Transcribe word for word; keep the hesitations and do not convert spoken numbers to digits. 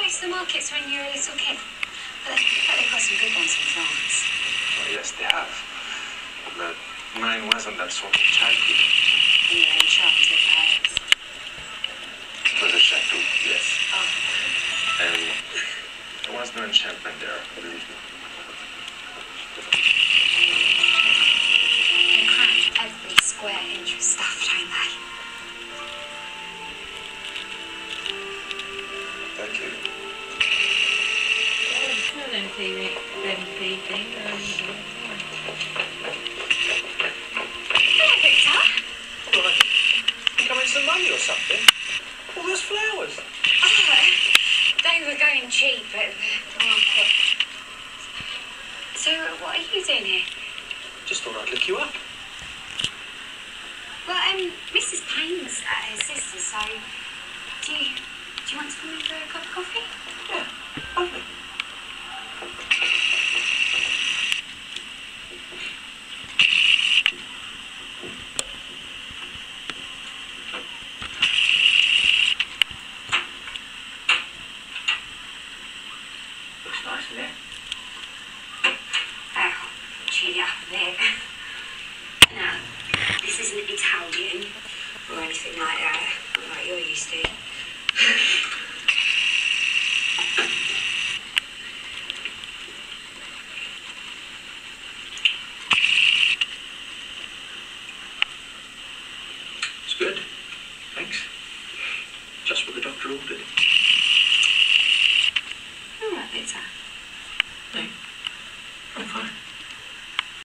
to the markets when you were a little kid? But they've got some good ones in France. Well, yes, they have. But mine wasn't that sort of childhood. Yeah, enchanted Paris. It was a chateau, yes. Oh. And there was no enchantment there, believe me. They cram every square inch of stuff, don't they? Thank you. An M P thing. Hello, Victor. Well, I think I made some money or something. All those flowers. Oh, they were going cheap at the market. So, what are you doing here? Just thought I'd look you up. Well, um, Missus Payne's at her sister's, so do you, do you want to come in for a cup of coffee?